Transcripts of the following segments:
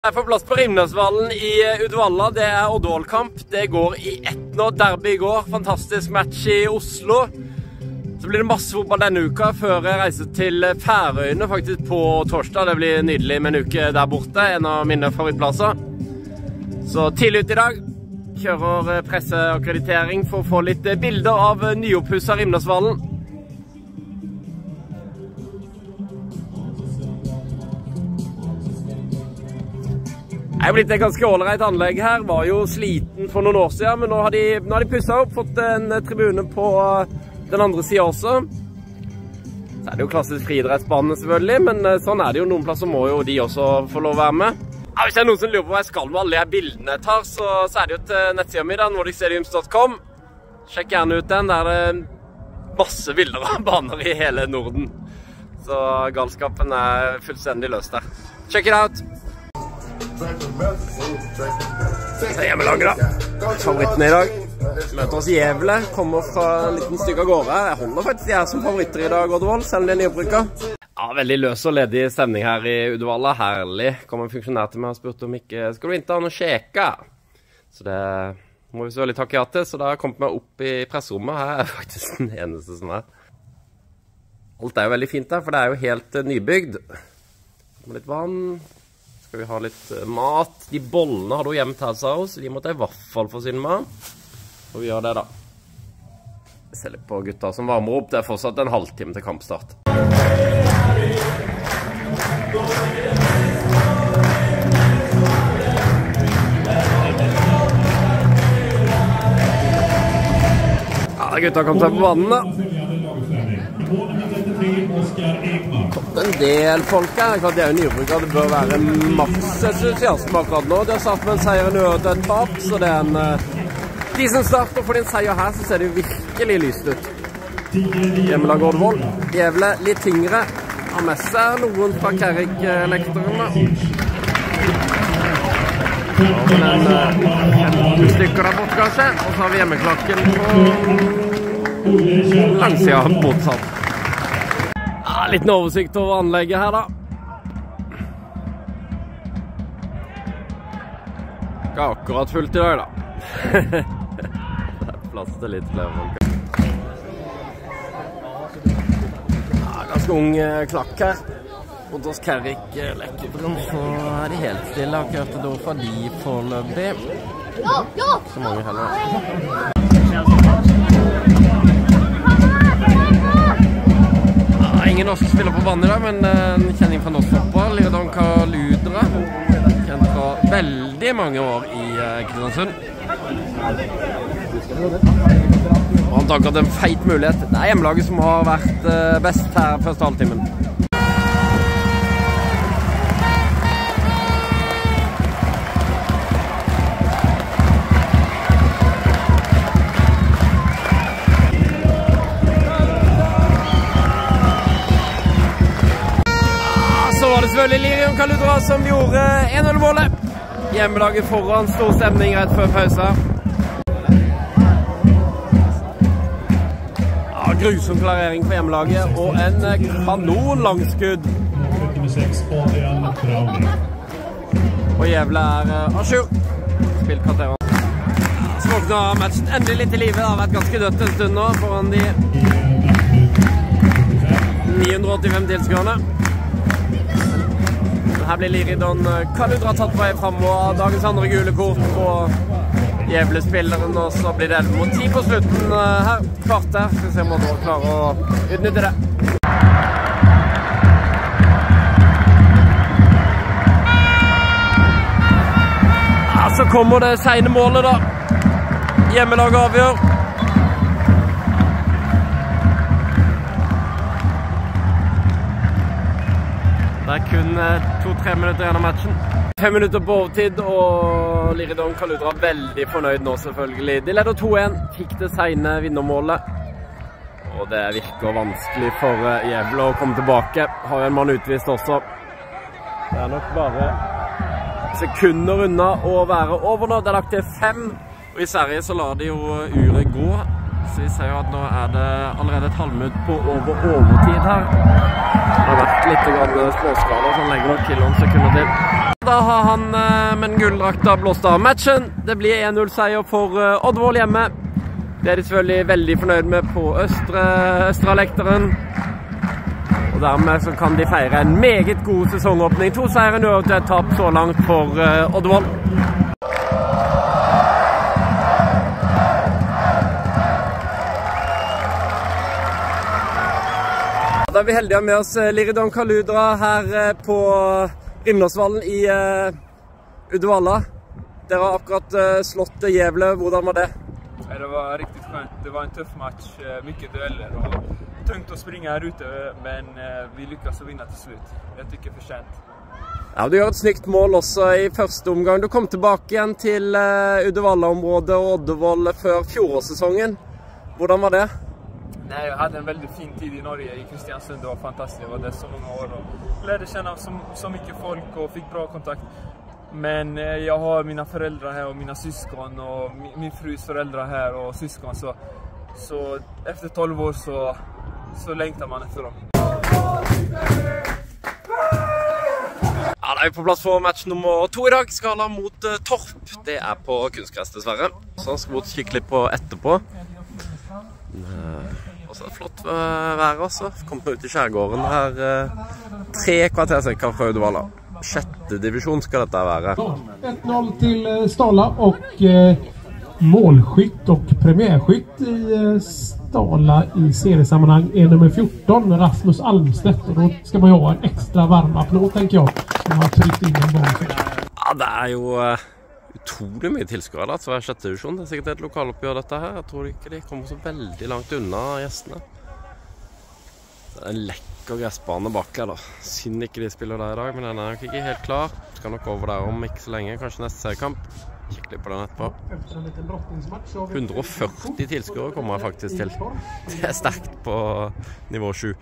Jeg er på plass på Rimnesvallen i Uddevalla. Det er Oddvoll-kamp. Det går i ett nå. Derby i går. Fantastisk match i Oslo. Så blir det masse fotball denne uka før jeg reiser til Færøyene faktisk på torsdag. Det blir nydelig med en uke der borte. En av mine favorittplasser. Så tidlig ut i dag kjører presseakkreditering for å få litt bilder av nyoppusset Rimnesvallen. Jeg har blitt et ganske ålreit anlegg her. Var jo sliten for noen år siden, men nå har de pusset opp, fått en tribune på den andre siden også. Så er det jo klassisk friidrettsbane selvfølgelig, men sånn er det jo. Noen plasser må jo de også få lov å være med. Ja, hvis det er noen som lurer på hva jeg skal med alle de her bildene jeg tar, så er det jo til nettsiden min, nordicstadiums.com. Sjekk gjerne ut den, der er det masse bilder av baner i hele Norden. Så galskapen er fullstendig løst der. Check it out! Så hjemmelaget da. Favorittene i dag. Møter oss Gjevle. Kommer fra en liten stykke av gårde. Jeg holder faktisk de her som favoritter i dag, Oddvoll, selv om de er nyopprykket. Ja, veldig løs og ledig stemning her i Uddevalla. Herlig. Kom en funksjonær til meg og spurte om ikke skal du ikke ha noe skjeka. Så det må vi så veldig takke ja til. Så da har jeg kommet meg opp i presserommet. Her er faktisk den eneste som er. Alt er jo veldig fint der, for det er jo helt nybygd. Med litt vann. Skal vi ha litt mat. De bollene hadde hun gjemt her, sa hun, så de måtte jeg i hvert fall få sin mat. Og vi gjør det da. Jeg ser litt på gutta som varmer opp. Det er fortsatt en halvtime til kampstart. Ja, gutta kom seg på banen da. En del folk her, klart de er jo nyopprykket, det bør være maks entusiasme akkurat nå. De har startet med en seier i nød og et tap, så det er en decent start, og for en seier her så ser det jo virkelig lyst ut. Hjemmelag Oddvoll, Gjevle litt tyngre, har med seg noen fra Kærvik-lektorene. Og en 15 stykker der borte kanskje, og så har vi hjemmeklakken på langsiden motsatt. Litt oversikt over anlegget her da. Ikke akkurat fullt i dag da. Det er plass til litt flere folk. Ja, ganske ung klakk her. Og hos Kærvik Lektorene så er de helt stille. Har ikke hørt et ord fra de foreløpig. Så mange heller. Ingen norsk spiller på banen i dag, men en kjenning fra norsk fotball, Liridon Kaludra. Kjent fra veldig mange år i Kristiansund. Og han tar akkurat en feit mulighet. Det er hjemmelaget som har vært best her første halvtimen. Selvfølgelig Liridon Kaludra som gjorde 1-0-målet. Hjemmelaget foran, stor stemning rett før pause. Ja, grusom klarering for hjemmelaget, og en kanon langskudd. Og Gjevle er Asjur. Spilt kvarteren. Så våkner matchen endelig litt i livet. Det har vært ganske dødt en stund nå foran de 985 tilskuerne. Her blir Liridon Kaludra tatt på frem og dagens andre gule kort på Gjevle-spilleren, og så blir det 11-10 på slutten her. Kvarter. Skal vi se om Oddvoll klarer å utnytte det. Ja, så kommer det sene målet da. Hjemmelaget avgjør. Det er kun 2-3 minutter igjen av matchen. 5 minutter på overtid, og Liridon Kaludra veldig fornøyd nå selvfølgelig. De leder 2-1, fikk det sene vinnermålet. Og det virker vanskelig for Gjevle å komme tilbake. Har jo en mann utvist også. Det er nok bare sekunder unna å være over nå. Det er lagt til 5, og i Sverige så lar de jo uret gå. Så vi ser jo at nå er det allerede et halvminutt på overtid her. Det har vært litt småskaler, så han legger nok til noen sekunder til. Da har han med den gulldrakta blåst av matchen. Det blir 1-0-seier for Oddvoll hjemme. Det er de selvfølgelig veldig fornøyd med på Østre-lekteren. Og dermed så kan de feire en meget god sesongåpning. 2 seire nå til et tap så langt for Oddvoll. Da er vi heldige med oss Liridon Kaludra her på Rimnåsvallen i Uddevalla. Dere har akkurat slått Gävle. Hvordan var det? Det var riktigt skönt. Det var en tuff match, mycket dueller och tungt att springa här ute, men vi lyckas vinna till slut. Jag tycker förtjänt. Ja, du gjør et snyggt mål også i første omgang. Du kom tilbake igjen til Uddevalla-området og Oddvoll før fjorårssesongen. Hvordan var det? Nej, jag hade en väldigt fin tid i Norge, i Kristiansund. Det var fantastiskt. Jag var där så många år och lärde känna så mycket folk och fick bra kontakt. Men jag har mina föräldrar här och mina syskon och min frus föräldrar här och syskon. Så efter 12 år så längtar man efter dem. Ja, da er vi på plass for match nummer 2 i dag. Skala mot Torp. Det er på kunstgress dessverre. Så skal vi kikke litt på etterpå. Og så er det flott vær også. Kom ut i skjærgården her 3 kvartersekker fra Uddevalla. 6. division ska detta vara. 1-0 till Stala och målskytt och premiärskytt i Stala i seriesammanhang är nummer 14, Rasmus Almstedt. Och då ska man ju ha en extra varm applåd, tänker jag, som har tryckt in en boll. Ja, det er jo utrolig mye tilskuere da, så er 6. divisjon. Det er sikkert et lokaloppgjør dette her. Jeg tror ikke de kommer så veldig langt unna gjestene. Det er en lekker gressbane bak her da. Synd ikke de spiller der i dag, men den er nok ikke helt klar. Skal nok over der om ikke så lenge, kanskje neste seriekamp. Kikk litt på den etterpå. 140 tilskuere kommer jeg faktisk til. Det er sterkt på nivå 7.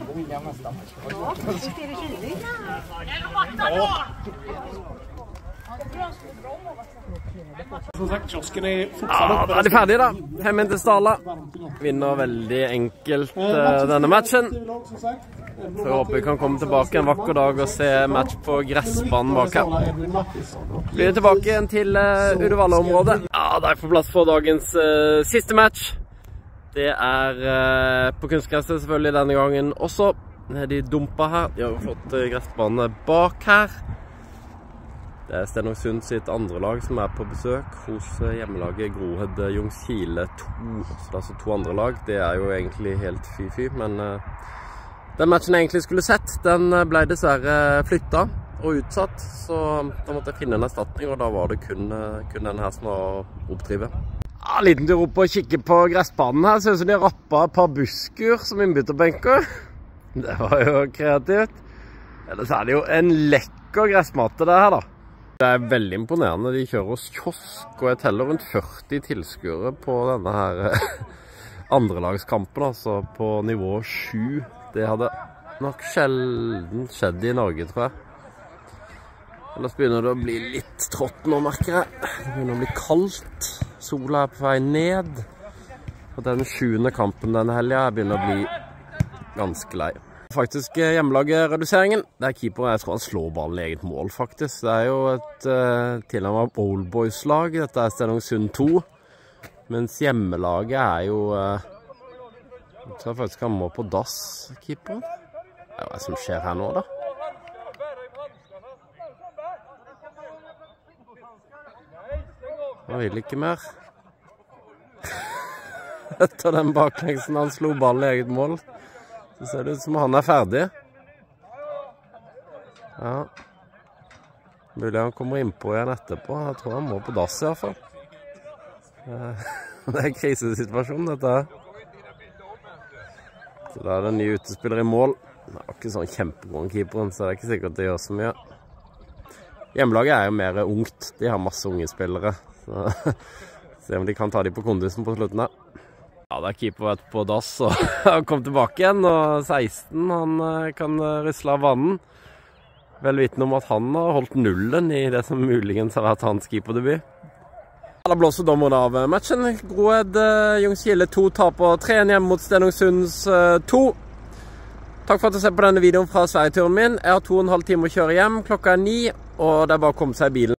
Ja, da er de ferdige da. Hjemme til Stala. Vinner veldig enkelt denne matchen. Så jeg håper vi kan komme tilbake en vakker dag og se match på gressbanen bak her. Blir tilbake igjen til Uddevalla-området. Ja, det er på plass for dagens siste match. Det er på kunstgresset selvfølgelig denne gangen også. De dumpa her. De har jo fått gressbane bak her. Det er Stenungsund sitt andre lag som er på besøk hos hjemmelaget Grohed Ljungskile 2. Så det er altså 2 andre lag. Det er jo egentlig helt fy-fy, men den matchen jeg egentlig skulle sett, den ble dessverre flyttet og utsatt. Så da måtte jeg finne en erstatning, og da var det kun den her som var å oppdrive. Ja, liten tur opp og kikke på gressbanen her. Ser ut som de har rappet et par busskur som innbytterbenker. Det var jo kreativt. Ellers er det jo en lekker gressmatte det her da. Det er veldig imponerende. De kjører hos kiosk, og jeg teller rundt 40 tilskuere på denne her andrelagskampen, altså på nivå 7. Det hadde nok sjelden skjedd i Norge, tror jeg. Ellers begynner det å bli litt trått nå, merker jeg. Det begynner å bli kaldt. Sola er på vei ned. Og den 7. kampen denne helgen begynner å bli ganske lei. Faktisk hjemmelaget reduseringen. Det er keeper, jeg tror han slår ballen i eget mål faktisk. Det er jo et tilnærmet Old Boys lag. Dette er Stenungsund 2. Mens hjemmelaget er jo jeg tror faktisk han må på dass, keeperen. Hva er det som skjer her nå da? Han vil ikke mer. Etter den baklengsen han slo ballen i eget mål. Så ser det ut som han er ferdig. Ja. Mulig han kommer innpå igjen etterpå. Jeg tror han må på dass i hvert fall. Det er en krisesituasjon dette her. Så da er det en ny utespiller i mål. Det er ikke sånn kjempegående keeperen, så det er ikke sikkert at det gjør så mye. Hjemmelaget er jo mer ungt. De har masse unge spillere. Så se om de kan ta de på kondisen på slutten her. Ja, det er keeper vært på dass og han kom tilbake igjen, og 16 han kan rysle av vannen. Vel vitende om at han har holdt nullen i det som muligens har vært hans keeperdebut. Da blåser dommeren av matchen. Grohed Ljungskile 2 taper 3-1 hjemme mot Stenungsunds 2. Takk for at du ser på denne videoen fra Sverigeturen min. Jeg har 2,5 timer å kjøre hjem. Klokka er 9. og det er bare å komme seg i bilen.